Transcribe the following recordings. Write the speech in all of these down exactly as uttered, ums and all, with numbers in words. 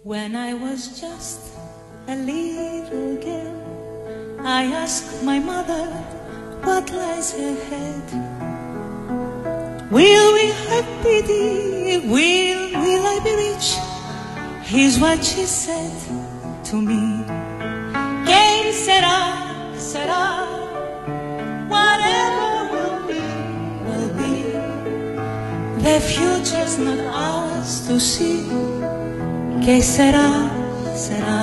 When I was just a little girl, I asked my mother what lies ahead. Will we have pity? Will, will I be rich? Here's what she said to me. Que sera, sera, whatever will be, will be. The future's not ours to see. Que sera, sera.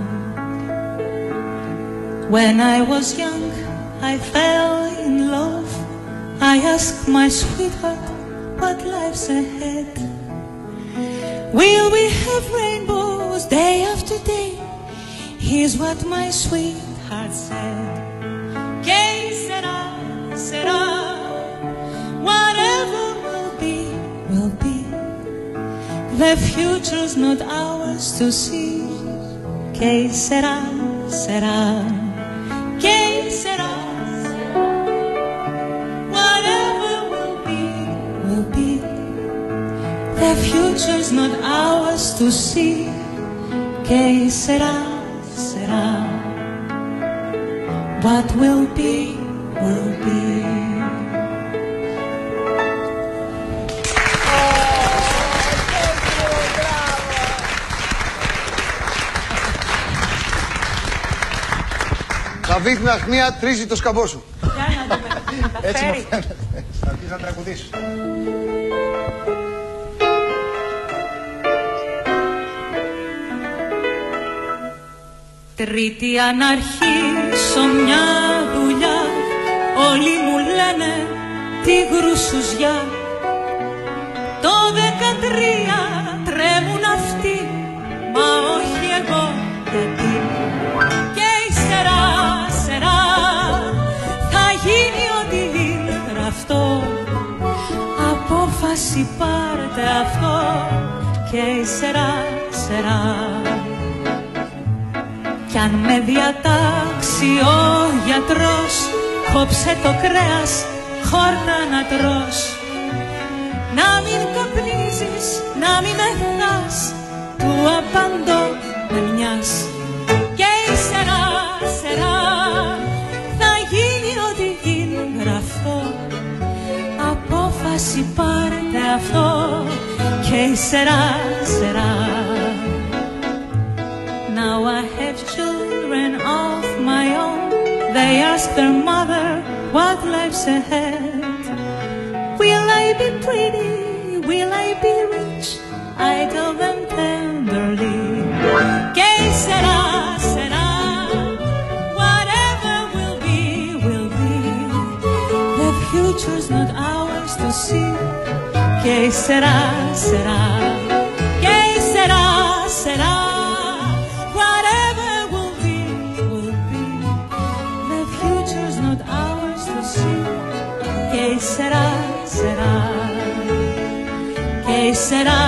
When I was young, I fell in love. I asked my sweetheart what life's ahead. Will we have rainbows day after day? Here's what my sweetheart said. Que sera, sera. Whatever will be, will be. The future's not ours to see. Que sera, sera. Que sera, sera. Whatever will be, will be. The future's not ours to see. Que sera, sera. What will be, will be. Δαβίδ Ναχμία, τρίζει το σκαμπό σου. Για να δούμε. Έτσι μου φαίνεται. Θα αρχίσεις να τραγουδήσεις. Τρίτη αν αρχίσω μια δουλειά, όλοι μου λένε τι γρουσουζιά. Το δεκατρία τρέμουν αυτοί, μα όχι εγώ, γιατί. Και ύστερα, σερά, θα γίνει ό,τι είναι γραφτό. Απόφαση πάρτε αυτό. Και ύστερα, σερά. Κι αν με διατάξει ο γιατρός, κόψε το κρέας, χόρτα να τρως. Να μην καπνίζεις, να μην μεθάς, του απαντώ με μιας. Και ύστερα, σερά, θα γίνει ό,τι γίνει γραφτό. Απόφαση πάρτε αυτό. Και ύστερα, σερά. Now I have children of my own. They ask their mother what life's ahead. Will I be pretty? Will I be rich? I tell them tenderly. Que sera, sera. Whatever will be, will be. The future's not ours to see. Que sera, sera. Que sera, sera. Que será, será, que será.